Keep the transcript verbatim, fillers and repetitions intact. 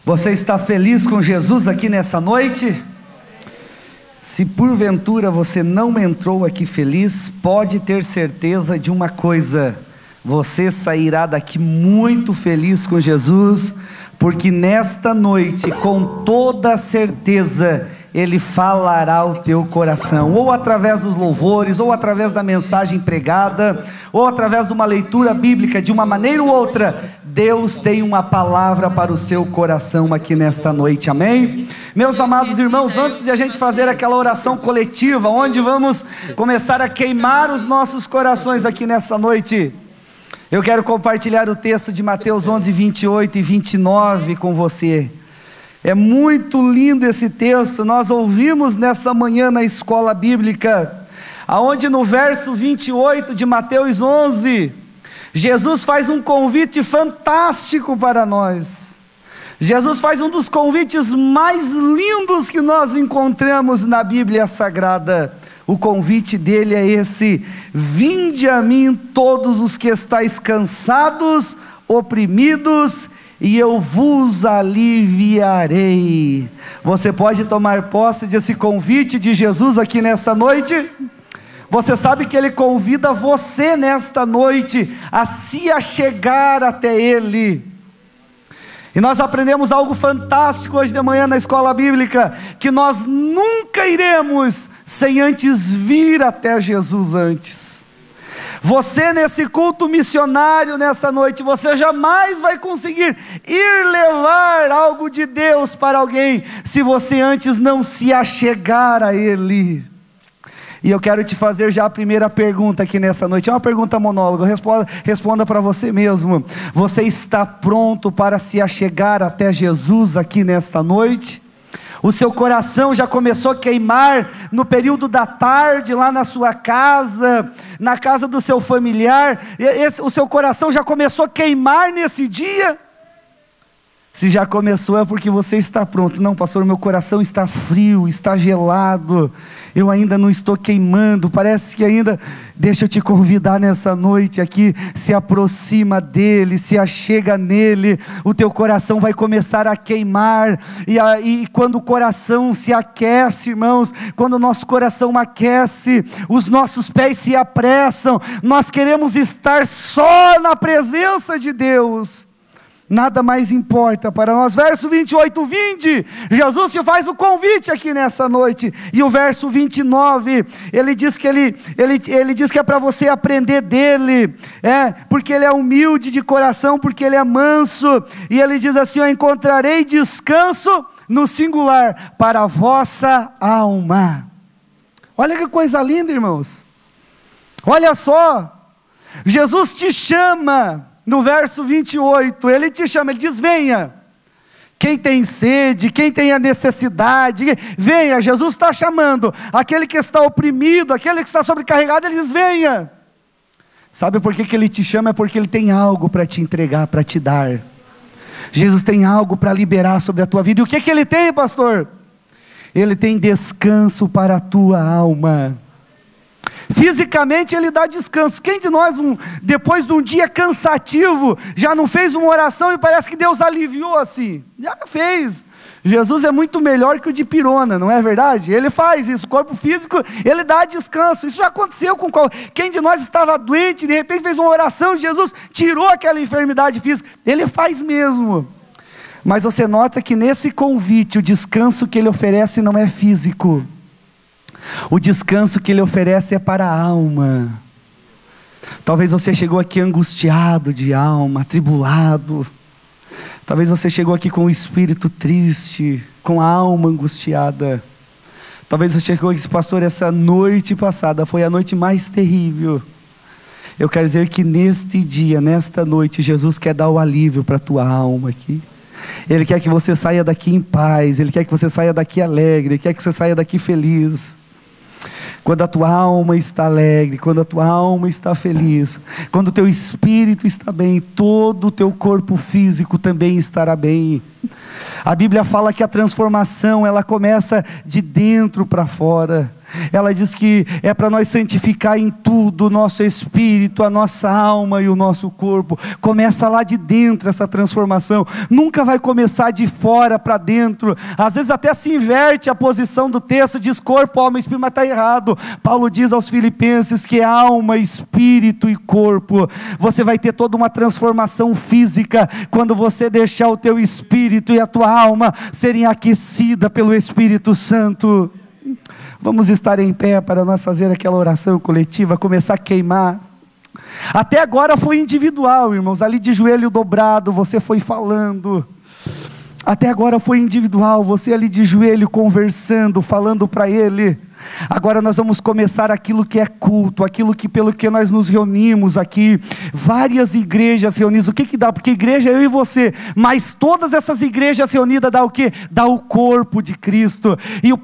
Você está feliz com Jesus aqui nessa noite? Se porventura você não entrou aqui feliz, pode ter certeza de uma coisa: você sairá daqui muito feliz com Jesus, porque nesta noite, com toda certeza, Ele falará ao teu coração, ou através dos louvores, ou através da mensagem pregada, ou através de uma leitura bíblica. De uma maneira ou outra, Deus tem uma palavra para o seu coração aqui nesta noite, amém? Meus amados irmãos, antes de a gente fazer aquela oração coletiva, onde vamos começar a queimar os nossos corações aqui nesta noite, eu quero compartilhar o texto de Mateus onze, vinte e oito e vinte e nove com você. É muito lindo esse texto. Nós ouvimos nessa manhã na escola bíblica, aonde no verso vinte e oito de Mateus onze, Jesus faz um convite fantástico para nós. Jesus faz um dos convites mais lindos que nós encontramos na Bíblia Sagrada. O convite dele é esse: vinde a mim todos os que estáis cansados, oprimidos, e eu vos aliviarei. Você pode tomar posse desse convite de Jesus aqui nesta noite? Você sabe que Ele convida você nesta noite a se achegar até Ele. E nós aprendemos algo fantástico hoje de manhã na escola bíblica, que nós nunca iremos sem antes vir até Jesus antes. Você nesse culto missionário nessa noite, você jamais vai conseguir ir levar algo de Deus para alguém, se você antes não se achegar a Ele. E eu quero te fazer já a primeira pergunta aqui nessa noite. É uma pergunta monóloga, responda, responda para você mesmo. Você está pronto para se achegar até Jesus aqui nesta noite? O seu coração já começou a queimar no período da tarde, lá na sua casa, na casa do seu familiar? Esse, o seu coração já começou a queimar nesse dia? Se já começou, é porque você está pronto. Não, pastor, meu coração está frio, está gelado, eu ainda não estou queimando, parece que ainda... Deixa eu te convidar nessa noite aqui, se aproxima dEle, se achega nele, o teu coração vai começar a queimar, e, a, e quando o coração se aquece, irmãos, quando o nosso coração aquece, os nossos pés se apressam, nós queremos estar só na presença de Deus. Nada mais importa para nós. Verso vinte e oito, vinde, Jesus te faz o convite aqui nessa noite. E o verso vinte e nove, ele diz que, ele, ele, ele diz que é para você aprender dele, é, porque ele é humilde de coração, porque ele é manso. E ele diz assim: eu encontrarei descanso, no singular, para a vossa alma. Olha que coisa linda, irmãos. Olha só, Jesus te chama. No verso vinte e oito, Ele te chama, Ele diz: venha, quem tem sede, quem tem a necessidade, venha. Jesus está chamando, aquele que está oprimido, aquele que está sobrecarregado, Ele diz: venha. Sabe por que, que Ele te chama? É porque Ele tem algo para te entregar, para te dar. Jesus tem algo para liberar sobre a tua vida. E o que, que Ele tem, pastor? Ele tem descanso para a tua alma. Fisicamente Ele dá descanso. Quem de nós, um, depois de um dia cansativo, já não fez uma oração e parece que Deus aliviou assim? Já fez. Jesus é muito melhor que o de pirona, não é verdade? Ele faz isso, o corpo físico, Ele dá descanso. Isso já aconteceu com qual... Quem de nós estava doente, de repente fez uma oração, Jesus tirou aquela enfermidade física. Ele faz mesmo. Mas você nota que nesse convite, o descanso que Ele oferece não é físico. O descanso que Ele oferece é para a alma. Talvez você chegou aqui angustiado de alma, atribulado. Talvez você chegou aqui com o espírito triste, com a alma angustiada. Talvez você chegou aqui e disse: pastor, essa noite passada foi a noite mais terrível. Eu quero dizer que neste dia, nesta noite, Jesus quer dar o alívio para a tua alma aqui. Ele quer que você saia daqui em paz, Ele quer que você saia daqui alegre, Ele quer que você saia daqui feliz. Quando a tua alma está alegre, quando a tua alma está feliz, quando o teu espírito está bem, todo o teu corpo físico também estará bem. A Bíblia fala que a transformação, ela começa de dentro para fora. Ela diz que é para nós santificar em tudo o nosso espírito, a nossa alma e o nosso corpo. Começa lá de dentro essa transformação, nunca vai começar de fora para dentro. Às vezes até se inverte a posição do texto, diz corpo, alma e espírito, mas está errado. Paulo diz aos Filipenses que é alma, espírito e corpo. Você vai ter toda uma transformação física quando você deixar o teu espírito e a tua alma serem aquecidas pelo Espírito Santo. Vamos estar em pé para nós fazer aquela oração coletiva, começar a queimar. Até agora foi individual, irmãos, ali de joelho dobrado, você foi falando. Até agora foi individual, você ali de joelho conversando, falando para Ele. Agora nós vamos começar aquilo que é culto, aquilo que pelo que nós nos reunimos aqui, várias igrejas reunidas. O que que dá? Porque igreja é eu e você, mas todas essas igrejas reunidas dá o quê? Dá o corpo de Cristo. E o